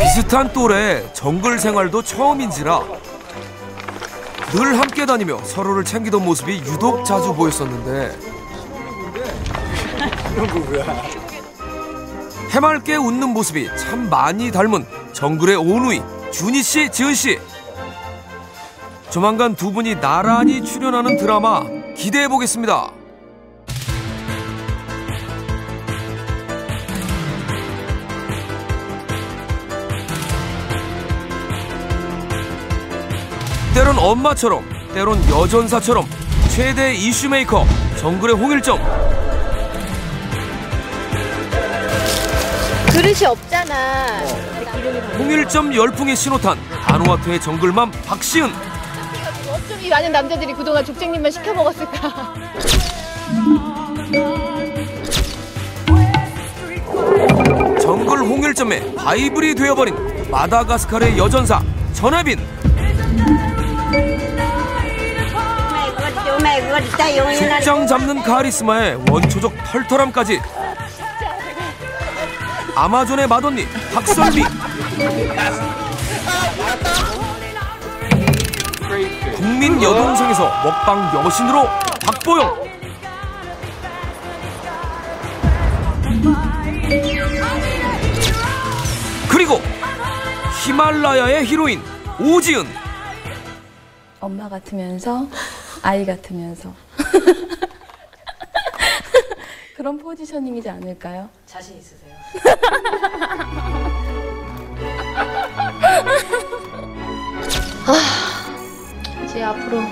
비슷한 또래 정글 생활도 처음인지라 늘 함께 다니며 서로를 챙기던 모습이 유독 자주 보였었는데 해맑게 웃는 모습이 참 많이 닮은 정글의 오누이 준희 씨, 지은 씨. 조만간 두 분이 나란히 출연하는 드라마 기대해 보겠습니다. 때론 엄마처럼, 때론 여전사처럼 최대 이슈메이커 정글의 홍일점. 그릇이 없잖아. 홍일점 열풍의 신호탄 바누아투의 정글맘 박시은. 어쩜 이 많은 남자들이 그동안 족쟁님만 시켜 먹었을까. 정글 홍일점의 바이블이 되어버린 마다가스카르의 여전사 전혜빈. 죽장 잡는 카리스마에 원초적 털털함까지. 아마존의 맏언니 박설미. 국민 여동생에서 먹방 여신으로 박보영. 그리고 히말라야의 히로인 오지은. 엄마 같으면서 아이 같으면서 그런 포지셔닝이지 않을까요? 자신 있으세요? 이제 앞으로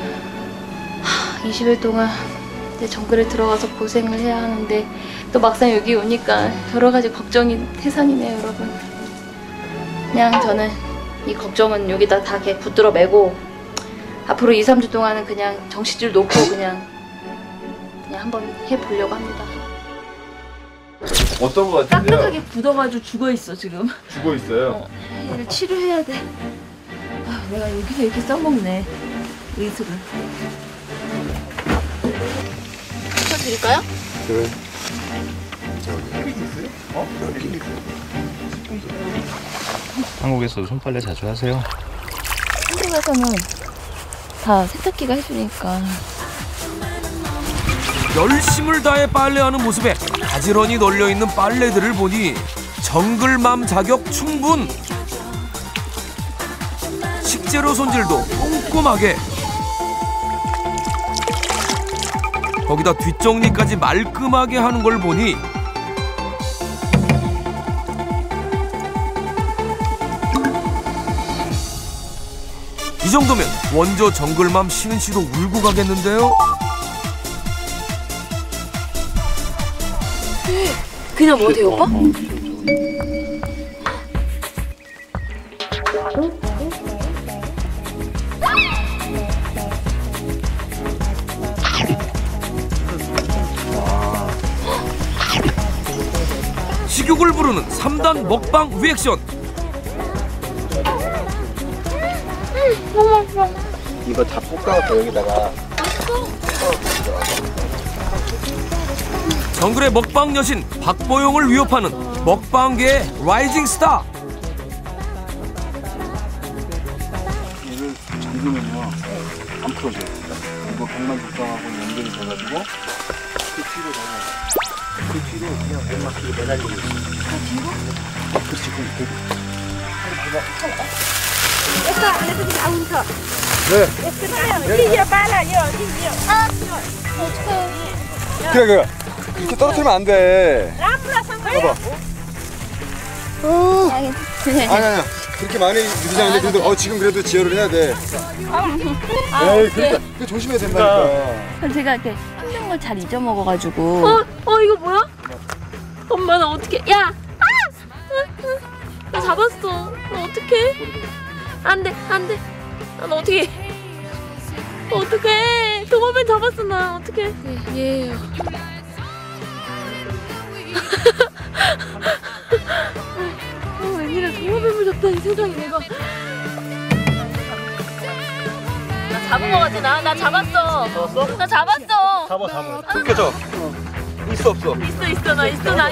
20일 동안 이제 정글에 들어가서 고생을 해야 하는데 또 막상 여기 오니까 여러 가지 걱정이 태산이네요, 여러분. 그냥 저는 이 걱정은 여기다 다 이렇게 붙들어 매고 앞으로 2, 3주 동안은 그냥 정신줄 놓고 그냥 한번 해보려고 합니다. 어떤 거 같은데요? 깍깍하게 굳어가지고 죽어있어 지금. 죽어있어요? 얘를 치료해야 돼. 아, 내가 여기서 이렇게 써먹네 의술을. 드릴까요? 그래. 한국에서도 손빨래 자주 하세요? 한국에서는 다 세탁기가 해주니까. 열심을 다해 빨래하는 모습에 가지런히 널려있는 빨래들을 보니 정글맘 자격 충분. 식재료 손질도 꼼꼼하게. 거기다 뒷정리까지 말끔하게 하는 걸 보니 이 정도면 원조 정글맘 시은 씨도 울고 가겠는데요? 그냥 뭐 돼요, 오빠? 식욕을 부르는 3단 먹방 리액션. 이거 다 볶아서 여기다가. 정글의 먹방 여신 박보영을 위협하는 먹방계의 라이징 스타. 얘를 잠그면요 안 풀어져요. 이거 백만 국방하고 연결이 돼가지고 그 뒤로 그냥 백만 뒤로 매달리고 있어요. 그 뒤로? 그렇지. 그래. 이렇게 떨어뜨리면 안 돼. 봐봐. 아니야. 그렇게 많이 느리지 않는데 그래도 지금 그래도 지혈을 해야 돼. 에이, 그러니까 조심해야 된다니까. 그럼 제가 이렇게 힘든 걸 잘 잊어먹어가지고. 이거 뭐야? 엄마 나 어떡해? 야! 나 잡았어. 나 어떡해? 안 돼. 나 어떡해? 어떡해? 도마뱀 잡았어 나. 어떡해? 얘예요. 웬일이야 도마뱀을 잡다니 세상에 내가. 나 잡은 거 같아. 나 잡았어. 나 잡았어. 잡아. 벗겨져. 있어 없어? 나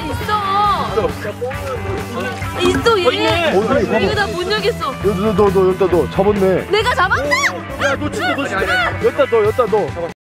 있어 얘. 이거 나 못 여겼어. 너 잡았네. 내가 잡았나? 야, 너 진짜 너. 여기다 너.